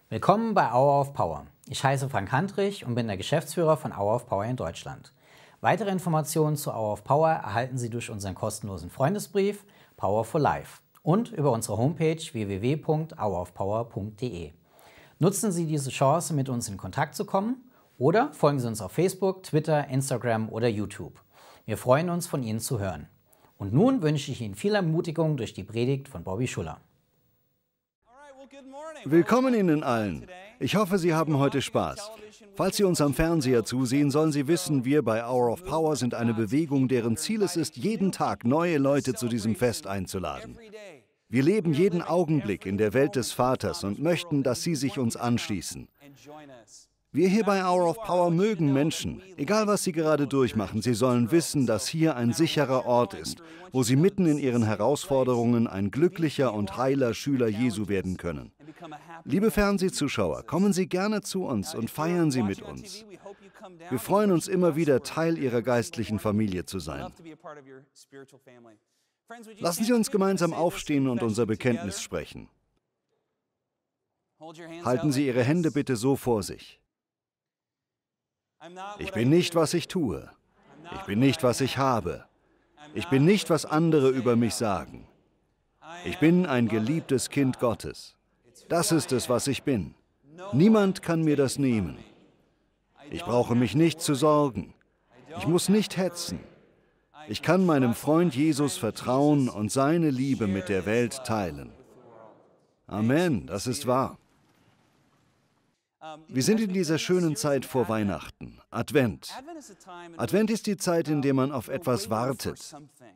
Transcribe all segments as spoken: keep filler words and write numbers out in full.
Willkommen bei Hour of Power. Ich heiße Frank Handrich und bin der Geschäftsführer von Hour of Power in Deutschland. Weitere Informationen zu Hour of Power erhalten Sie durch unseren kostenlosen Freundesbrief Power for Life und über unsere Homepage w w w punkt hour of power punkt d e. Nutzen Sie diese Chance, mit uns in Kontakt zu kommen, oder folgen Sie uns auf Facebook, Twitter, Instagram oder YouTube. Wir freuen uns, von Ihnen zu hören. Und nun wünsche ich Ihnen viel Ermutigung durch die Predigt von Bobby Schuller. Willkommen Ihnen allen. Ich hoffe, Sie haben heute Spaß. Falls Sie uns am Fernseher zusehen, sollen Sie wissen, wir bei Hour of Power sind eine Bewegung, deren Ziel es ist, jeden Tag neue Leute zu diesem Fest einzuladen. Wir leben jeden Augenblick in der Welt des Vaters und möchten, dass Sie sich uns anschließen. Wir hier bei Hour of Power mögen Menschen, egal was sie gerade durchmachen. Sie sollen wissen, dass hier ein sicherer Ort ist, wo sie mitten in ihren Herausforderungen ein glücklicher und heiler Schüler Jesu werden können. Liebe Fernsehzuschauer, kommen Sie gerne zu uns und feiern Sie mit uns. Wir freuen uns immer wieder, Teil Ihrer geistlichen Familie zu sein. Lassen Sie uns gemeinsam aufstehen und unser Bekenntnis sprechen. Halten Sie Ihre Hände bitte so vor sich. Ich bin nicht, was ich tue. Ich bin nicht, was ich habe. Ich bin nicht, was andere über mich sagen. Ich bin ein geliebtes Kind Gottes. Das ist es, was ich bin. Niemand kann mir das nehmen. Ich brauche mich nicht zu sorgen. Ich muss nicht hetzen. Ich kann meinem Freund Jesus vertrauen und seine Liebe mit der Welt teilen. Amen, das ist wahr. Wir sind in dieser schönen Zeit vor Weihnachten, Advent. Advent ist die Zeit, in der man auf etwas wartet.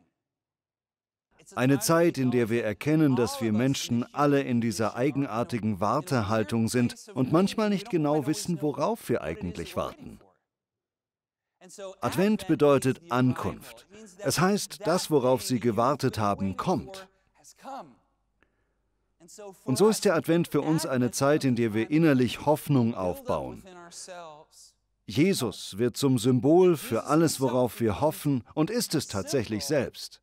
Eine Zeit, in der wir erkennen, dass wir Menschen alle in dieser eigenartigen Wartehaltung sind und manchmal nicht genau wissen, worauf wir eigentlich warten. Advent bedeutet Ankunft. Es heißt, das, worauf Sie gewartet haben, kommt. Und so ist der Advent für uns eine Zeit, in der wir innerlich Hoffnung aufbauen. Jesus wird zum Symbol für alles, worauf wir hoffen, und ist es tatsächlich selbst.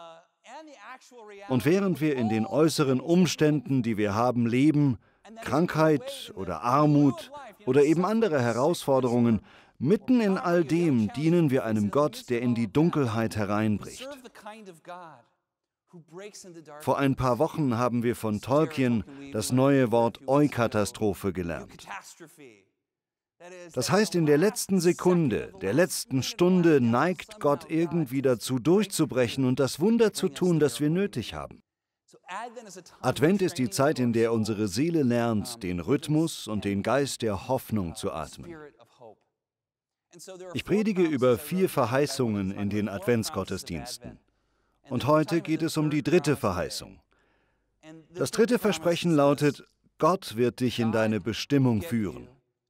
Und während wir in den äußeren Umständen, die wir haben, leben, Krankheit oder Armut oder eben andere Herausforderungen, mitten in all dem dienen wir einem Gott, der in die Dunkelheit hereinbricht. Vor ein paar Wochen haben wir von Tolkien das neue Wort Eukatastrophe gelernt. Das heißt, in der letzten Sekunde, der letzten Stunde neigt Gott irgendwie dazu, durchzubrechen und das Wunder zu tun, das wir nötig haben. Advent ist die Zeit, in der unsere Seele lernt, den Rhythmus und den Geist der Hoffnung zu atmen. Ich predige über vier Verheißungen in den Adventsgottesdiensten. Und heute geht es um die dritte Verheißung. Das dritte Versprechen lautet, Gott wird dich in deine Bestimmung führen.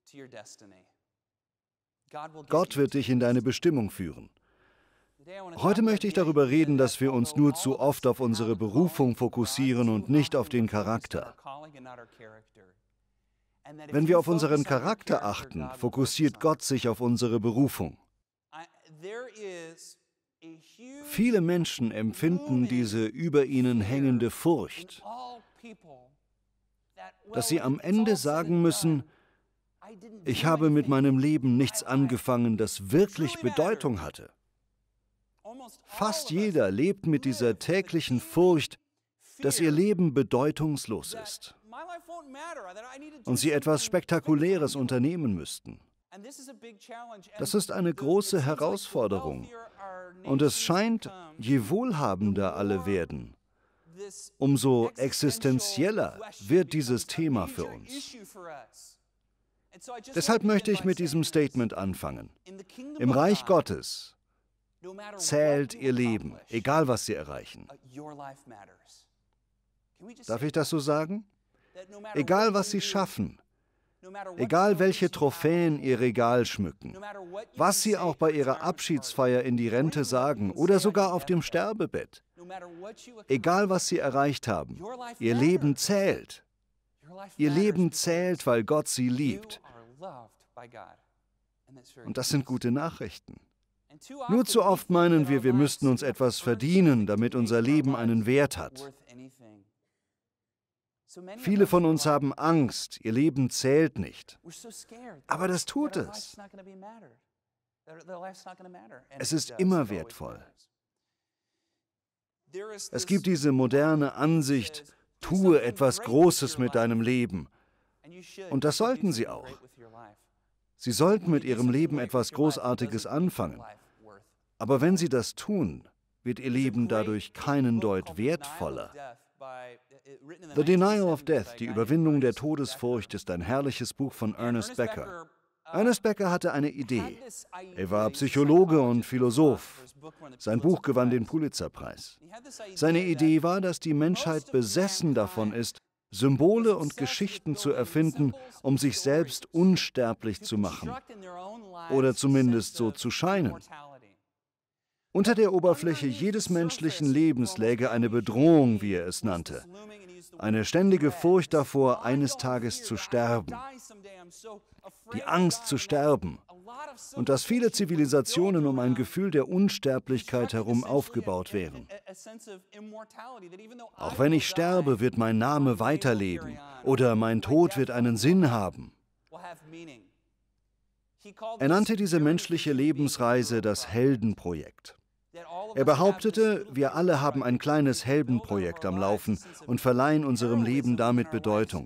Gott wird dich in deine Bestimmung führen. Heute möchte ich darüber reden, dass wir uns nur zu oft auf unsere Berufung fokussieren und nicht auf den Charakter. Wenn wir auf unseren Charakter achten, fokussiert Gott sich auf unsere Berufung. Viele Menschen empfinden diese über ihnen hängende Furcht, dass sie am Ende sagen müssen, ich habe mit meinem Leben nichts angefangen, das wirklich Bedeutung hatte. Fast jeder lebt mit dieser täglichen Furcht, dass ihr Leben bedeutungslos ist und sie etwas Spektakuläres unternehmen müssten. Das ist eine große Herausforderung. Und es scheint, je wohlhabender alle werden, umso existenzieller wird dieses Thema für uns. Deshalb möchte ich mit diesem Statement anfangen. Im Reich Gottes zählt Ihr Leben, egal was Sie erreichen. Darf ich das so sagen? Egal was Sie schaffen, egal welche Trophäen Ihr Regal schmücken, was Sie auch bei Ihrer Abschiedsfeier in die Rente sagen oder sogar auf dem Sterbebett, egal was Sie erreicht haben, Ihr Leben zählt. Ihr Leben zählt, weil Gott Sie liebt. Und das sind gute Nachrichten. Nur zu oft meinen wir, wir müssten uns etwas verdienen, damit unser Leben einen Wert hat. Viele von uns haben Angst, ihr Leben zählt nicht. Aber das tut es. Es ist immer wertvoll. Es gibt diese moderne Ansicht, tue etwas Großes mit deinem Leben. Und das sollten Sie auch. Sie sollten mit Ihrem Leben etwas Großartiges anfangen. Aber wenn Sie das tun, wird Ihr Leben dadurch keinen Deut wertvoller. The Denial of Death, die Überwindung der Todesfurcht, ist ein herrliches Buch von Ernest Becker. Ernest Becker hatte eine Idee. Er war Psychologe und Philosoph. Sein Buch gewann den Pulitzerpreis. Seine Idee war, dass die Menschheit besessen davon ist, Symbole und Geschichten zu erfinden, um sich selbst unsterblich zu machen. Oder zumindest so zu scheinen. Unter der Oberfläche jedes menschlichen Lebens läge eine Bedrohung, wie er es nannte. Eine ständige Furcht davor, eines Tages zu sterben. Die Angst zu sterben. Und dass viele Zivilisationen um ein Gefühl der Unsterblichkeit herum aufgebaut wären. Auch wenn ich sterbe, wird mein Name weiterleben. Oder mein Tod wird einen Sinn haben. Er nannte diese menschliche Lebensreise das Heldenprojekt. Er behauptete, wir alle haben ein kleines Heldenprojekt am Laufen und verleihen unserem Leben damit Bedeutung.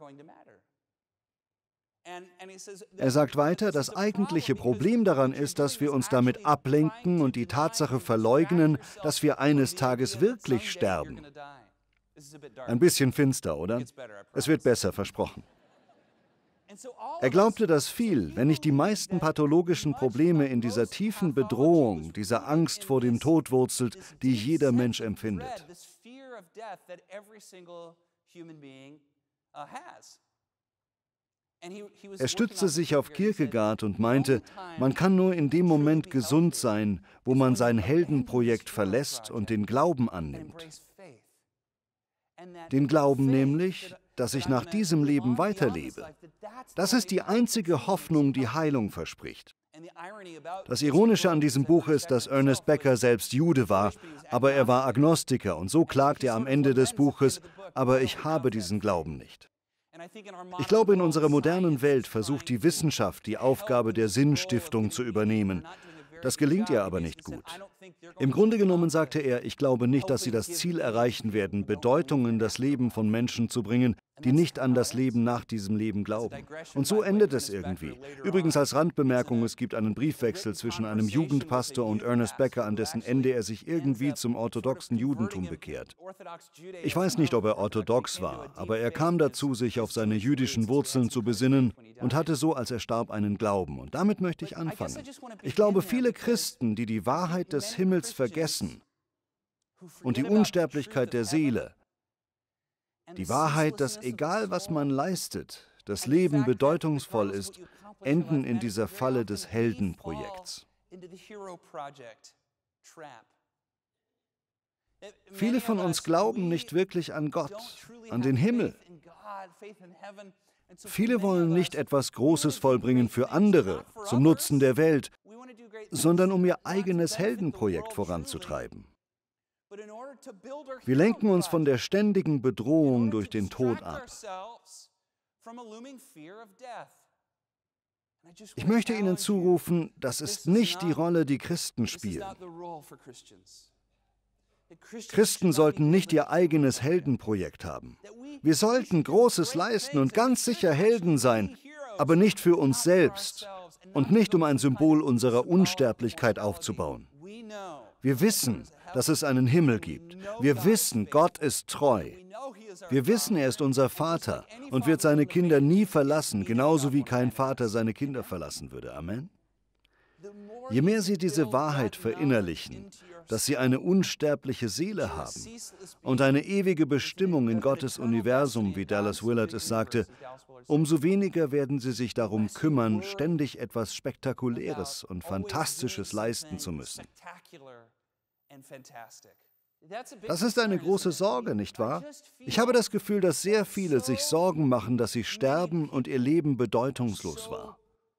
Er sagt weiter, das eigentliche Problem daran ist, dass wir uns damit ablenken und die Tatsache verleugnen, dass wir eines Tages wirklich sterben. Ein bisschen finster, oder? Es wird besser, versprochen. Er glaubte, dass viel, wenn nicht die meisten pathologischen Probleme in dieser tiefen Bedrohung, dieser Angst vor dem Tod wurzelt, die jeder Mensch empfindet. Er stützte sich auf Kierkegaard und meinte, man kann nur in dem Moment gesund sein, wo man sein Heldenprojekt verlässt und den Glauben annimmt. Den Glauben nämlich, dass ich nach diesem Leben weiterlebe. Das ist die einzige Hoffnung, die Heilung verspricht. Das Ironische an diesem Buch ist, dass Ernest Becker selbst Jude war, aber er war Agnostiker und so klagt er am Ende des Buches, aber ich habe diesen Glauben nicht. Ich glaube, in unserer modernen Welt versucht die Wissenschaft, die Aufgabe der Sinnstiftung zu übernehmen. Das gelingt ihr aber nicht gut. Im Grunde genommen sagte er, ich glaube nicht, dass sie das Ziel erreichen werden, Bedeutung in das Leben von Menschen zu bringen, die nicht an das Leben nach diesem Leben glauben. Und so endet es irgendwie. Übrigens als Randbemerkung, es gibt einen Briefwechsel zwischen einem Jugendpastor und Ernest Becker, an dessen Ende er sich irgendwie zum orthodoxen Judentum bekehrt. Ich weiß nicht, ob er orthodox war, aber er kam dazu, sich auf seine jüdischen Wurzeln zu besinnen und hatte so, als er starb, einen Glauben. Und damit möchte ich anfangen. Ich glaube, viele Christen, die die Wahrheit des Himmels vergessen und die Unsterblichkeit der Seele, die Wahrheit, dass egal was man leistet, das Leben bedeutungsvoll ist, enden in dieser Falle des Heldenprojekts. Viele von uns glauben nicht wirklich an Gott, an den Himmel. Viele wollen nicht etwas Großes vollbringen für andere, zum Nutzen der Welt, sondern um ihr eigenes Heldenprojekt voranzutreiben. Wir lenken uns von der ständigen Bedrohung durch den Tod ab. Ich möchte Ihnen zurufen, das ist nicht die Rolle, die Christen spielen. Christen sollten nicht ihr eigenes Heldenprojekt haben. Wir sollten Großes leisten und ganz sicher Helden sein, aber nicht für uns selbst und nicht um ein Symbol unserer Unsterblichkeit aufzubauen. Wir wissen, dass es einen Himmel gibt. Wir wissen, Gott ist treu. Wir wissen, er ist unser Vater und wird seine Kinder nie verlassen, genauso wie kein Vater seine Kinder verlassen würde. Amen. Je mehr Sie diese Wahrheit verinnerlichen, dass Sie eine unsterbliche Seele haben und eine ewige Bestimmung in Gottes Universum, wie Dallas Willard es sagte, umso weniger werden Sie sich darum kümmern, ständig etwas Spektakuläres und Fantastisches leisten zu müssen. Das ist eine große Sorge, nicht wahr? Ich habe das Gefühl, dass sehr viele sich Sorgen machen, dass sie sterben und ihr Leben bedeutungslos war.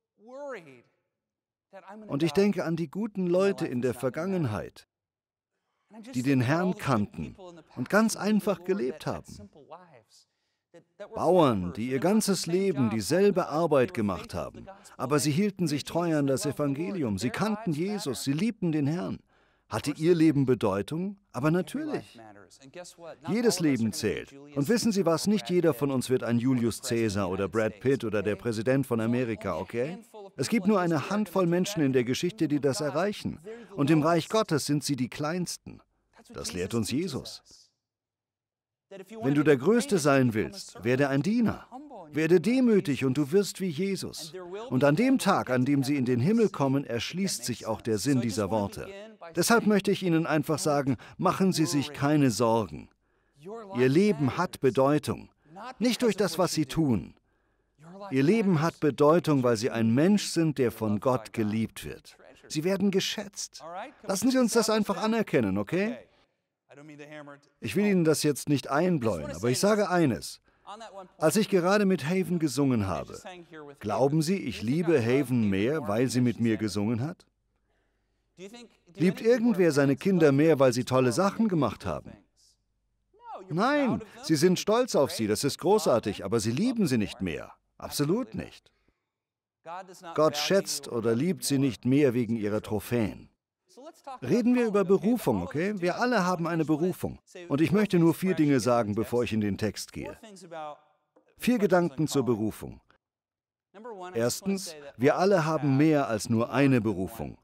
Und ich denke an die guten Leute in der Vergangenheit, die den Herrn kannten und ganz einfach gelebt haben. Bauern, die ihr ganzes Leben dieselbe Arbeit gemacht haben, aber sie hielten sich treu an das Evangelium, sie kannten Jesus, sie liebten den Herrn. Hatte ihr Leben Bedeutung? Aber natürlich. Jedes Leben zählt. Und wissen Sie was, nicht jeder von uns wird ein Julius Caesar oder Brad Pitt oder der Präsident von Amerika, okay? Es gibt nur eine Handvoll Menschen in der Geschichte, die das erreichen. Und im Reich Gottes sind sie die Kleinsten. Das lehrt uns Jesus. Wenn du der Größte sein willst, werde ein Diener. Werde demütig und du wirst wie Jesus. Und an dem Tag, an dem sie in den Himmel kommen, erschließt sich auch der Sinn dieser Worte. Deshalb möchte ich Ihnen einfach sagen, machen Sie sich keine Sorgen. Ihr Leben hat Bedeutung, nicht durch das, was Sie tun. Ihr Leben hat Bedeutung, weil Sie ein Mensch sind, der von Gott geliebt wird. Sie werden geschätzt. Lassen Sie uns das einfach anerkennen, okay? Ich will Ihnen das jetzt nicht einbläuen, aber ich sage eines. Als ich gerade mit Haven gesungen habe, glauben Sie, ich liebe Haven mehr, weil sie mit mir gesungen hat? Liebt irgendwer seine Kinder mehr, weil sie tolle Sachen gemacht haben? Nein, sie sind stolz auf sie, das ist großartig, aber sie lieben sie nicht mehr. Absolut nicht. Gott schätzt oder liebt sie nicht mehr wegen ihrer Trophäen. Reden wir über Berufung, okay? Wir alle haben eine Berufung. Und ich möchte nur vier Dinge sagen, bevor ich in den Text gehe. Vier Gedanken zur Berufung. Erstens, wir alle haben mehr als nur eine Berufung.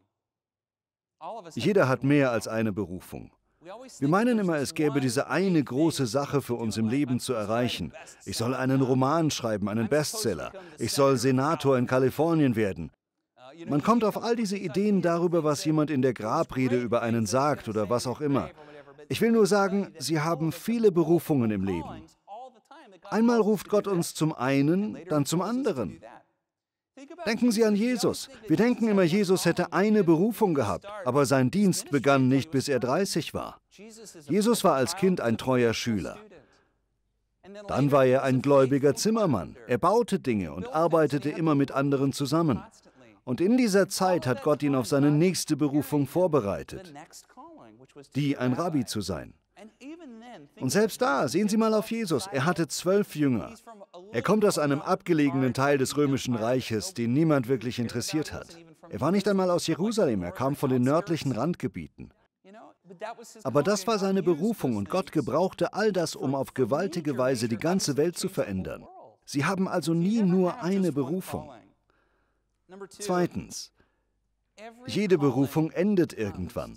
Jeder hat mehr als eine Berufung. Wir meinen immer, es gäbe diese eine große Sache für uns im Leben zu erreichen. Ich soll einen Roman schreiben, einen Bestseller. Ich soll Senator in Kalifornien werden. Man kommt auf all diese Ideen darüber, was jemand in der Grabrede über einen sagt oder was auch immer. Ich will nur sagen, Sie haben viele Berufungen im Leben. Einmal ruft Gott uns zum einen, dann zum anderen. Denken Sie an Jesus. Wir denken immer, Jesus hätte eine Berufung gehabt, aber sein Dienst begann nicht, bis er dreißig war. Jesus war als Kind ein treuer Schüler. Dann war er ein gläubiger Zimmermann. Er baute Dinge und arbeitete immer mit anderen zusammen. Und in dieser Zeit hat Gott ihn auf seine nächste Berufung vorbereitet, die ein Rabbi zu sein. Und selbst da, sehen Sie mal auf Jesus, er hatte zwölf Jünger. Er kommt aus einem abgelegenen Teil des Römischen Reiches, den niemand wirklich interessiert hat. Er war nicht einmal aus Jerusalem, er kam von den nördlichen Randgebieten. Aber das war seine Berufung und Gott gebrauchte all das, um auf gewaltige Weise die ganze Welt zu verändern. Sie haben also nie nur eine Berufung. Zweitens, jede Berufung endet irgendwann.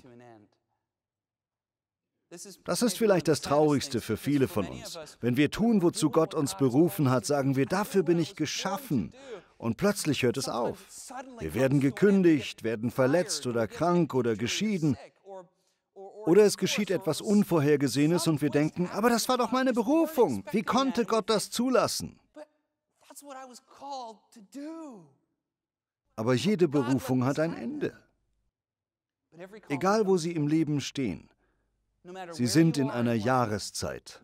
Das ist vielleicht das Traurigste für viele von uns. Wenn wir tun, wozu Gott uns berufen hat, sagen wir, dafür bin ich geschaffen. Und plötzlich hört es auf. Wir werden gekündigt, werden verletzt oder krank oder geschieden. Oder es geschieht etwas Unvorhergesehenes und wir denken, aber das war doch meine Berufung. Wie konnte Gott das zulassen? Aber jede Berufung hat ein Ende. Egal, wo Sie im Leben stehen. Sie sind in einer Jahreszeit.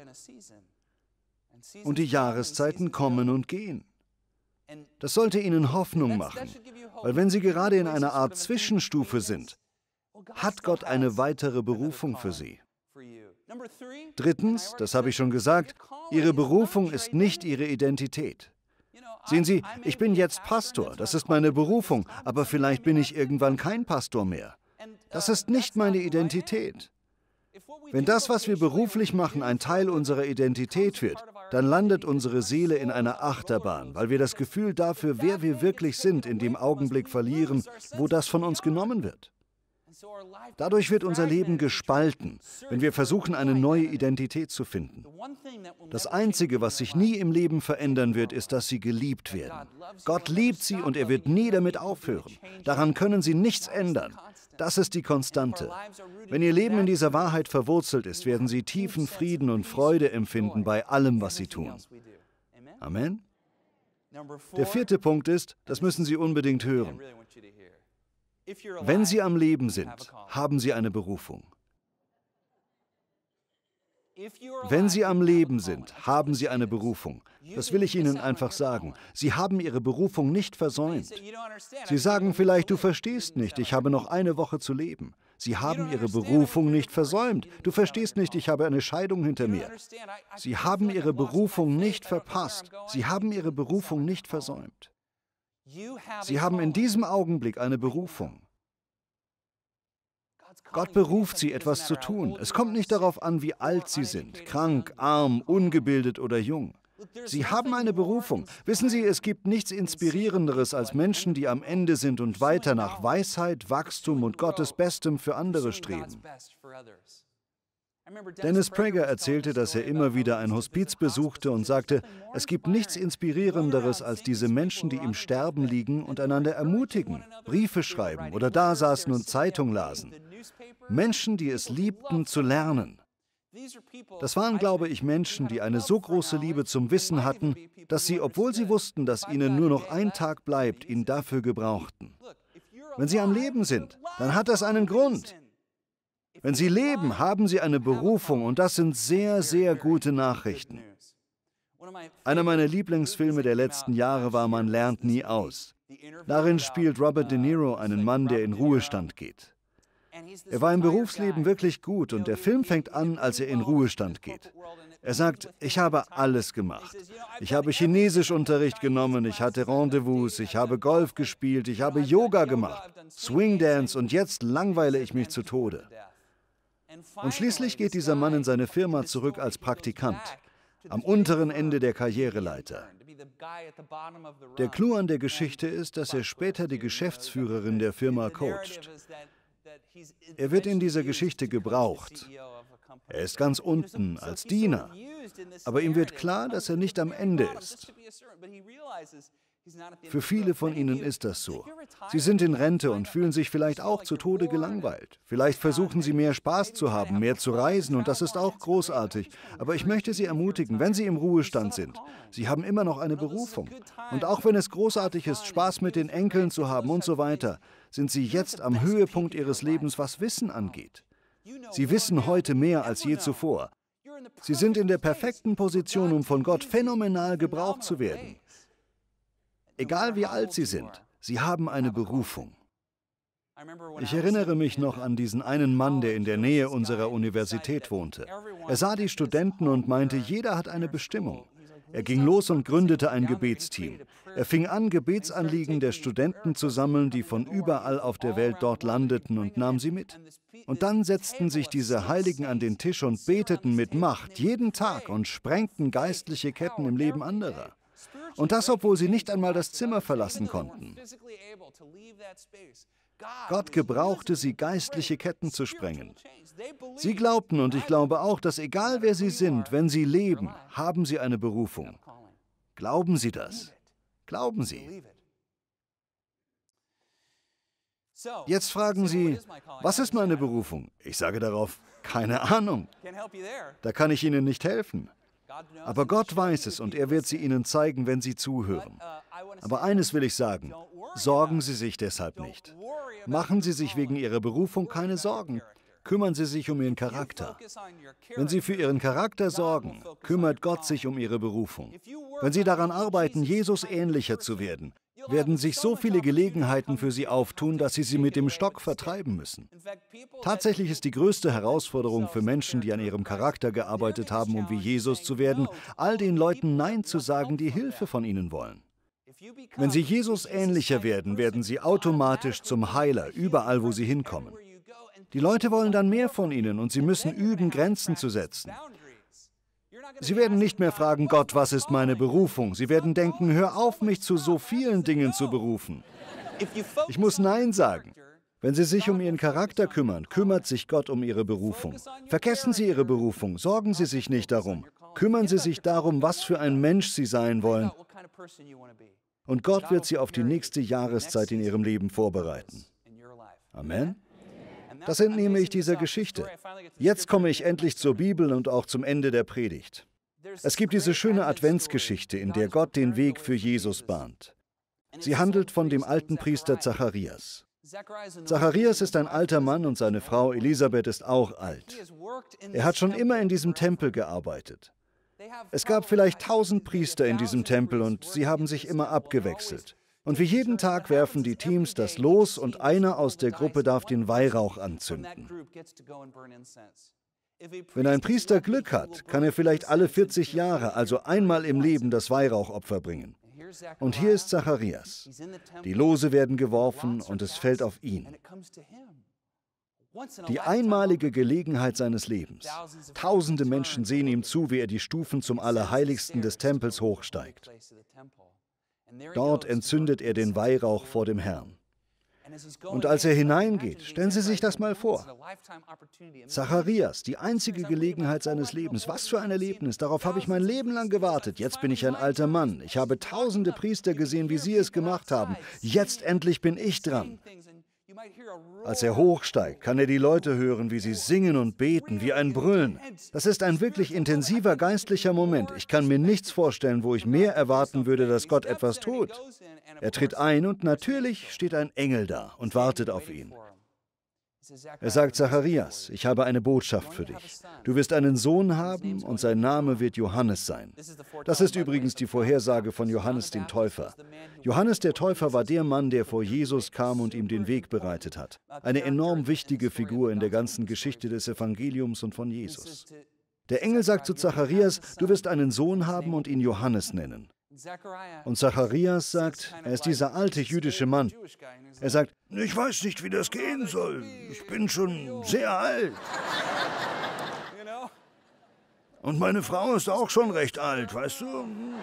Und die Jahreszeiten kommen und gehen. Das sollte Ihnen Hoffnung machen, weil wenn Sie gerade in einer Art Zwischenstufe sind, hat Gott eine weitere Berufung für Sie. Drittens, das habe ich schon gesagt, Ihre Berufung ist nicht Ihre Identität. Sehen Sie, ich bin jetzt Pastor, das ist meine Berufung, aber vielleicht bin ich irgendwann kein Pastor mehr. Das ist nicht meine Identität. Wenn das, was wir beruflich machen, ein Teil unserer Identität wird, dann landet unsere Seele in einer Achterbahn, weil wir das Gefühl dafür, wer wir wirklich sind, in dem Augenblick verlieren, wo das von uns genommen wird. Dadurch wird unser Leben gespalten, wenn wir versuchen, eine neue Identität zu finden. Das Einzige, was sich nie im Leben verändern wird, ist, dass sie geliebt werden. Gott liebt sie und er wird nie damit aufhören. Daran können sie nichts ändern. Das ist die Konstante. Wenn ihr Leben in dieser Wahrheit verwurzelt ist, werden sie tiefen Frieden und Freude empfinden bei allem, was sie tun. Amen. Der vierte Punkt ist, das müssen Sie unbedingt hören. Wenn Sie am Leben sind, haben Sie eine Berufung. Wenn Sie am Leben sind, haben Sie eine Berufung. Das will ich Ihnen einfach sagen. Sie haben Ihre Berufung nicht versäumt. Sie sagen vielleicht, du verstehst nicht, ich habe noch eine Woche zu leben. Sie haben Ihre Berufung nicht versäumt. Du verstehst nicht, ich habe eine Scheidung hinter mir. Sie haben Ihre Berufung nicht verpasst. Sie haben Ihre Berufung nicht versäumt. Sie haben in diesem Augenblick eine Berufung. Gott beruft Sie, etwas zu tun. Es kommt nicht darauf an, wie alt Sie sind, krank, arm, ungebildet oder jung. Sie haben eine Berufung. Wissen Sie, es gibt nichts Inspirierenderes als Menschen, die am Ende sind und weiter nach Weisheit, Wachstum und Gottes Bestem für andere streben. Dennis Prager erzählte, dass er immer wieder ein Hospiz besuchte und sagte, es gibt nichts Inspirierenderes als diese Menschen, die im Sterben liegen und einander ermutigen, Briefe schreiben oder dasaßen und Zeitung lasen. Menschen, die es liebten, zu lernen. Das waren, glaube ich, Menschen, die eine so große Liebe zum Wissen hatten, dass sie, obwohl sie wussten, dass ihnen nur noch ein Tag bleibt, ihn dafür gebrauchten. Wenn sie am Leben sind, dann hat das einen Grund. Wenn sie leben, haben sie eine Berufung und das sind sehr, sehr gute Nachrichten. Einer meiner Lieblingsfilme der letzten Jahre war Man lernt nie aus. Darin spielt Robert De Niro einen Mann, der in Ruhestand geht. Er war im Berufsleben wirklich gut und der Film fängt an, als er in Ruhestand geht. Er sagt, ich habe alles gemacht. Ich habe Chinesischunterricht genommen, ich hatte Rendezvous, ich habe Golf gespielt, ich habe Yoga gemacht, Swingdance und jetzt langweile ich mich zu Tode. Und schließlich geht dieser Mann in seine Firma zurück als Praktikant, am unteren Ende der Karriereleiter. Der Clou an der Geschichte ist, dass er später die Geschäftsführerin der Firma coacht. Er wird in dieser Geschichte gebraucht. Er ist ganz unten als Diener, aber ihm wird klar, dass er nicht am Ende ist. Für viele von Ihnen ist das so. Sie sind in Rente und fühlen sich vielleicht auch zu Tode gelangweilt. Vielleicht versuchen Sie mehr Spaß zu haben, mehr zu reisen und das ist auch großartig. Aber ich möchte Sie ermutigen, wenn Sie im Ruhestand sind, Sie haben immer noch eine Berufung. Und auch wenn es großartig ist, Spaß mit den Enkeln zu haben und so weiter, sind Sie jetzt am Höhepunkt Ihres Lebens, was Wissen angeht. Sie wissen heute mehr als je zuvor. Sie sind in der perfekten Position, um von Gott phänomenal gebraucht zu werden. Egal wie alt Sie sind, Sie haben eine Berufung. Ich erinnere mich noch an diesen einen Mann, der in der Nähe unserer Universität wohnte. Er sah die Studenten und meinte, jeder hat eine Bestimmung. Er ging los und gründete ein Gebetsteam. Er fing an, Gebetsanliegen der Studenten zu sammeln, die von überall auf der Welt dort landeten, und nahm sie mit. Und dann setzten sich diese Heiligen an den Tisch und beteten mit Macht jeden Tag und sprengten geistliche Ketten im Leben anderer. Und das, obwohl sie nicht einmal das Zimmer verlassen konnten. Gott gebrauchte sie, geistliche Ketten zu sprengen. Sie glaubten, und ich glaube auch, dass egal wer sie sind, wenn sie leben, haben sie eine Berufung. Glauben Sie das? Glauben Sie. Jetzt fragen Sie, was ist meine Berufung? Ich sage darauf, keine Ahnung. Da kann ich Ihnen nicht helfen. Aber Gott weiß es und er wird sie Ihnen zeigen, wenn Sie zuhören. Aber eines will ich sagen, sorgen Sie sich deshalb nicht. Machen Sie sich wegen Ihrer Berufung keine Sorgen. Kümmern Sie sich um Ihren Charakter. Wenn Sie für Ihren Charakter sorgen, kümmert Gott sich um Ihre Berufung. Wenn Sie daran arbeiten, Jesus ähnlicher zu werden, werden sich so viele Gelegenheiten für Sie auftun, dass Sie sie mit dem Stock vertreiben müssen. Tatsächlich ist die größte Herausforderung für Menschen, die an ihrem Charakter gearbeitet haben, um wie Jesus zu werden, all den Leuten Nein zu sagen, die Hilfe von ihnen wollen. Wenn Sie Jesus ähnlicher werden, werden Sie automatisch zum Heiler, überall wo Sie hinkommen. Die Leute wollen dann mehr von Ihnen und Sie müssen üben, Grenzen zu setzen. Sie werden nicht mehr fragen, Gott, was ist meine Berufung? Sie werden denken, hör auf, mich zu so vielen Dingen zu berufen. Ich muss Nein sagen. Wenn Sie sich um Ihren Charakter kümmern, kümmert sich Gott um Ihre Berufung. Vergessen Sie Ihre Berufung, sorgen Sie sich nicht darum. Kümmern Sie sich darum, was für ein Mensch Sie sein wollen. Und Gott wird Sie auf die nächste Jahreszeit in Ihrem Leben vorbereiten. Amen. Das entnehme ich dieser Geschichte. Jetzt komme ich endlich zur Bibel und auch zum Ende der Predigt. Es gibt diese schöne Adventsgeschichte, in der Gott den Weg für Jesus bahnt. Sie handelt von dem alten Priester Zacharias. Zacharias ist ein alter Mann und seine Frau Elisabeth ist auch alt. Er hat schon immer in diesem Tempel gearbeitet. Es gab vielleicht tausend Priester in diesem Tempel und sie haben sich immer abgewechselt. Und wie jeden Tag werfen die Teams das Los und einer aus der Gruppe darf den Weihrauch anzünden. Wenn ein Priester Glück hat, kann er vielleicht alle vierzig Jahre, also einmal im Leben, das Weihrauchopfer bringen. Und hier ist Zacharias. Die Lose werden geworfen und es fällt auf ihn. Die einmalige Gelegenheit seines Lebens. Tausende Menschen sehen ihm zu, wie er die Stufen zum Allerheiligsten des Tempels hochsteigt. Dort entzündet er den Weihrauch vor dem Herrn. Und als er hineingeht, stellen Sie sich das mal vor. Zacharias, die einzige Gelegenheit seines Lebens. Was für ein Erlebnis, darauf habe ich mein Leben lang gewartet. Jetzt bin ich ein alter Mann. Ich habe tausende Priester gesehen, wie sie es gemacht haben. Jetzt endlich bin ich dran. Als er hochsteigt, kann er die Leute hören, wie sie singen und beten, wie ein Brüllen. Das ist ein wirklich intensiver geistlicher Moment. Ich kann mir nichts vorstellen, wo ich mehr erwarten würde, dass Gott etwas tut. Er tritt ein und natürlich steht ein Engel da und wartet auf ihn. Er sagt: Zacharias, ich habe eine Botschaft für dich. Du wirst einen Sohn haben und sein Name wird Johannes sein. Das ist übrigens die Vorhersage von Johannes dem Täufer. Johannes der Täufer war der Mann, der vor Jesus kam und ihm den Weg bereitet hat. Eine enorm wichtige Figur in der ganzen Geschichte des Evangeliums und von Jesus. Der Engel sagt zu Zacharias: Du wirst einen Sohn haben und ihn Johannes nennen. Und Zacharias sagt, er ist dieser alte jüdische Mann. Er sagt: Ich weiß nicht, wie das gehen soll. Ich bin schon sehr alt. Und meine Frau ist auch schon recht alt, weißt du?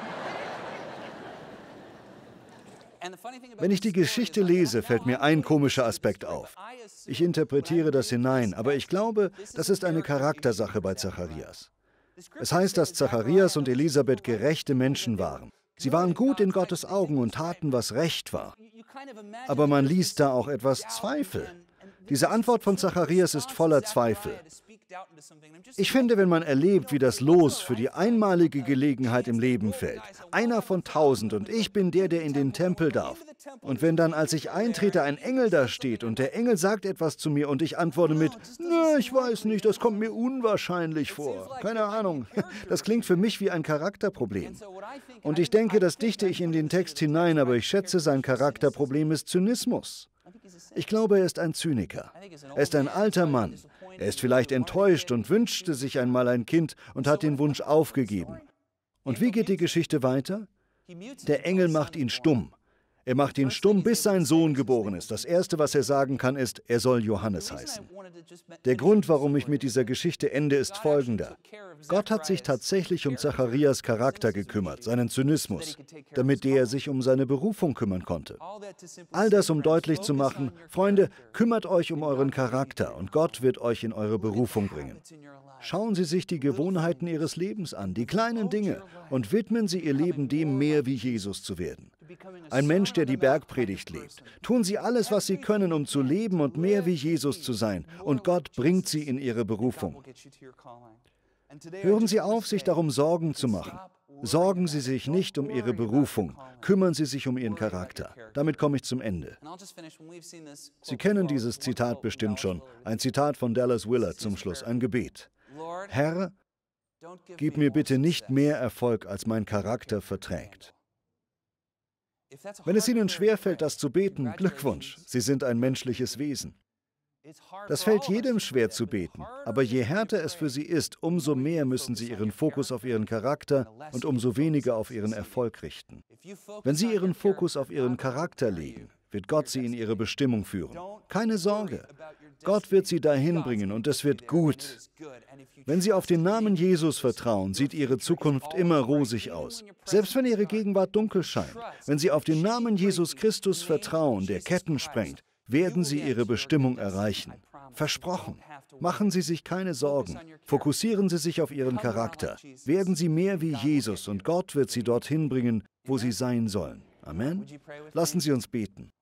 Wenn ich die Geschichte lese, fällt mir ein komischer Aspekt auf. Ich interpretiere das hinein, aber ich glaube, das ist eine Charaktersache bei Zacharias. Es heißt, dass Zacharias und Elisabeth gerechte Menschen waren. Sie waren gut in Gottes Augen und taten, was recht war. Aber man liest da auch etwas Zweifel. Diese Antwort von Zacharias ist voller Zweifel. Ich finde, wenn man erlebt, wie das Los für die einmalige Gelegenheit im Leben fällt, einer von tausend und ich bin der, der in den Tempel darf, und wenn dann, als ich eintrete, ein Engel da steht und der Engel sagt etwas zu mir und ich antworte mit: Na, ich weiß nicht, das kommt mir unwahrscheinlich vor. Keine Ahnung. Das klingt für mich wie ein Charakterproblem. Und ich denke, das dichte ich in den Text hinein, aber ich schätze, sein Charakterproblem ist Zynismus. Ich glaube, er ist ein Zyniker. Er ist ein alter Mann. Er ist vielleicht enttäuscht und wünschte sich einmal ein Kind und hat den Wunsch aufgegeben. Und wie geht die Geschichte weiter? Der Engel macht ihn stumm. Er macht ihn stumm, bis sein Sohn geboren ist. Das Erste, was er sagen kann, ist, er soll Johannes heißen. Der Grund, warum ich mit dieser Geschichte ende, ist folgender. Gott hat sich tatsächlich um Zacharias Charakter gekümmert, seinen Zynismus, damit der sich um seine Berufung kümmern konnte. All das, um deutlich zu machen: Freunde, kümmert euch um euren Charakter und Gott wird euch in eure Berufung bringen. Schauen Sie sich die Gewohnheiten Ihres Lebens an, die kleinen Dinge, und widmen Sie Ihr Leben dem, mehr wie Jesus zu werden. Ein Mensch, der die Bergpredigt lebt. Tun Sie alles, was Sie können, um zu leben und mehr wie Jesus zu sein. Und Gott bringt Sie in Ihre Berufung. Hören Sie auf, sich darum Sorgen zu machen. Sorgen Sie sich nicht um Ihre Berufung. Kümmern Sie sich um Ihren Charakter. Damit komme ich zum Ende. Sie kennen dieses Zitat bestimmt schon. Ein Zitat von Dallas Willard zum Schluss. Ein Gebet. Herr, gib mir bitte nicht mehr Erfolg, als mein Charakter verträgt. Wenn es Ihnen schwerfällt, das zu beten, Glückwunsch, Sie sind ein menschliches Wesen. Das fällt jedem schwer zu beten, aber je härter es für Sie ist, umso mehr müssen Sie Ihren Fokus auf Ihren Charakter und umso weniger auf Ihren Erfolg richten. Wenn Sie Ihren Fokus auf Ihren Charakter legen, wird Gott Sie in Ihre Bestimmung führen. Keine Sorge, Gott wird Sie dahin bringen und es wird gut. Wenn Sie auf den Namen Jesus vertrauen, sieht Ihre Zukunft immer rosig aus. Selbst wenn Ihre Gegenwart dunkel scheint. Wenn Sie auf den Namen Jesus Christus vertrauen, der Ketten sprengt, werden Sie Ihre Bestimmung erreichen. Versprochen. Machen Sie sich keine Sorgen. Fokussieren Sie sich auf Ihren Charakter. Werden Sie mehr wie Jesus und Gott wird Sie dorthin bringen, wo Sie sein sollen. Amen. Lassen Sie uns beten.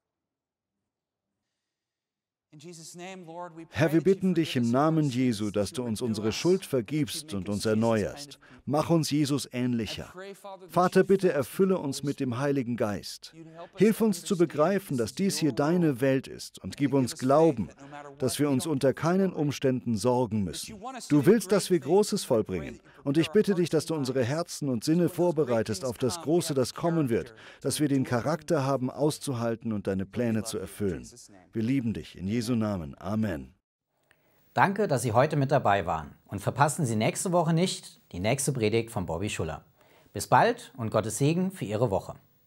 Herr, wir bitten dich im Namen Jesu, dass du uns unsere Schuld vergibst und uns erneuerst. Mach uns Jesus ähnlicher. Vater, bitte erfülle uns mit dem Heiligen Geist. Hilf uns zu begreifen, dass dies hier deine Welt ist und gib uns Glauben, dass wir uns unter keinen Umständen sorgen müssen. Du willst, dass wir Großes vollbringen Und ich bitte dich, dass du unsere Herzen und Sinne vorbereitest auf das Große, das kommen wird, dass wir den Charakter haben, auszuhalten und deine Pläne zu erfüllen. Wir lieben dich, in Jesu Namen. Amen. Danke, dass Sie heute mit dabei waren. Und verpassen Sie nächste Woche nicht die nächste Predigt von Bobby Schuller. Bis bald und Gottes Segen für Ihre Woche.